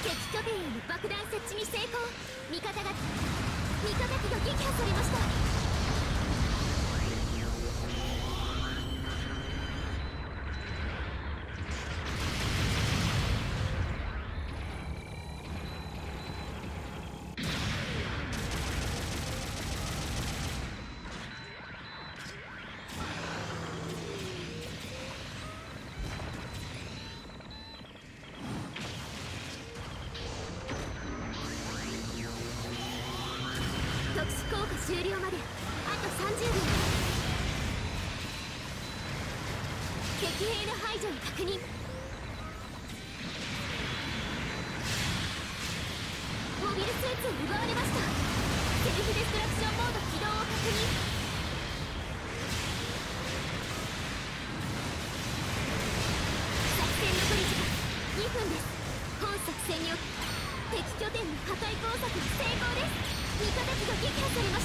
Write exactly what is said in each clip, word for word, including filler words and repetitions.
敵拠点への爆弾設置に成功。味方が味方機が撃破されました。特殊効果終了まであとさんじゅうびょう。敵兵の排除を確認。モビルスーツを奪われました。セルフデストラクションモード起動を確認。作戦残り時間にふんです。本作戦によって敵拠点の破壊工作に成功です。味方機が撃破されました。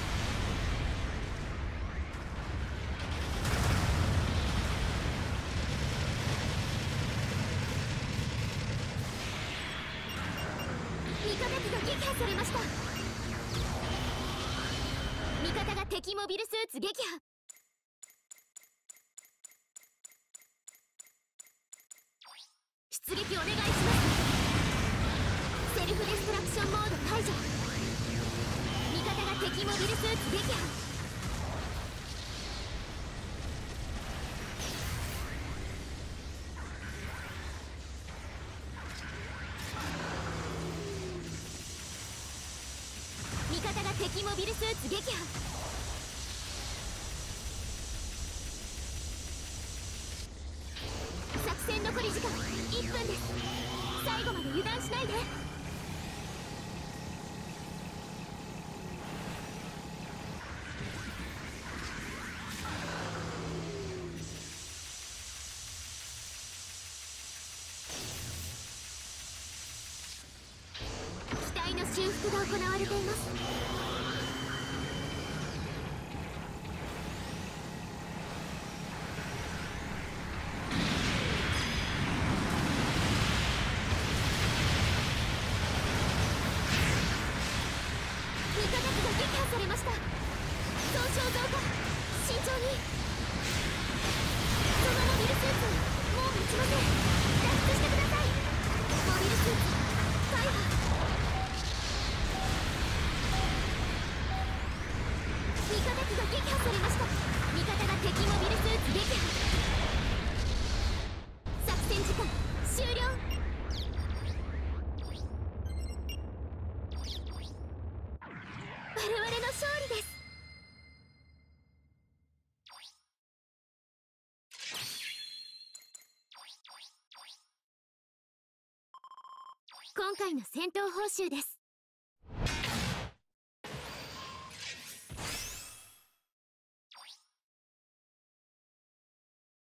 味方機が撃破されました。味方が敵モビルスーツ撃破。出撃お願いします。セルフデストラクションモード解除。味方が敵モビルスーツ撃破。味方が敵モビルスーツ撃破。作戦残り時間いっぷんです。最後まで油断しないで。機体の修復が行われています。味方機が撃破されました。損傷増加。慎重に。そのモビルスーツもう持ちません。脱出してください。モビルスーツ大破。味方機が撃破されました。味方が敵モビルスーツ撃破。作戦時間終了。我々の勝利です。今回の戦闘報酬です。